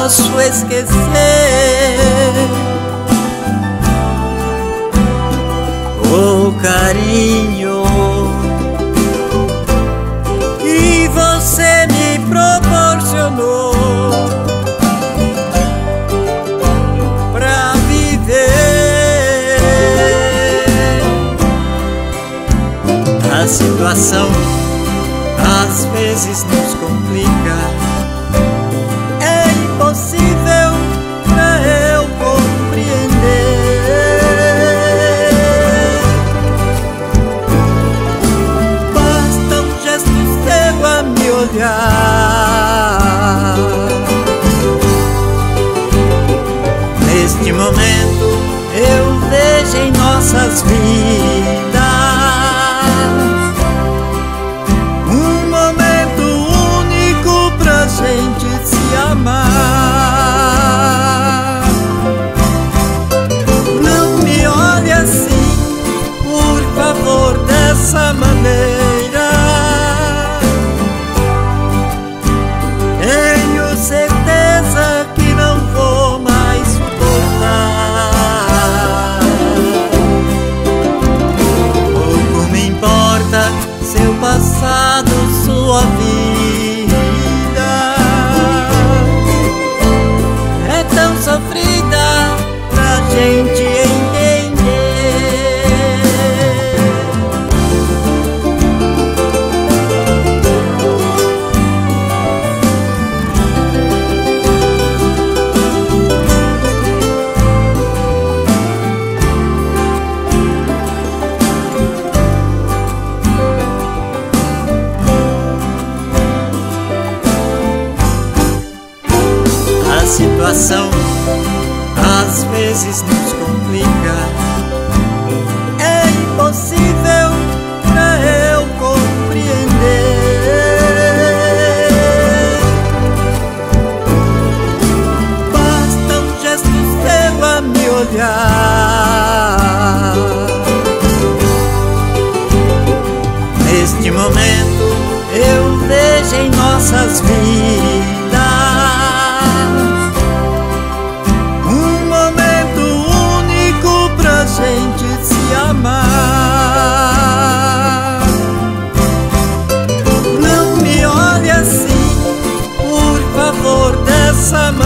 posso esquecer o carinho que você me proporcionou pra viver. A situação às vezes nos complica, é impossível pra eu compreender. Basta um gesto seu a me olhar. Neste momento eu vejo em nossas vidas gente se amar. Não me olhe assim, por favor, dessa maneira. Tenho certeza que não vou mais suportar. Pouco me importa seu passado, sua vida. Sofrida pra gente entender. A situação às vezes nos complica, é impossível pra eu compreender. Basta um gesto seu a me olhar. Neste momento eu vejo em nossas vidas gente se amar. Não me olhe assim, por favor, dessa maneira.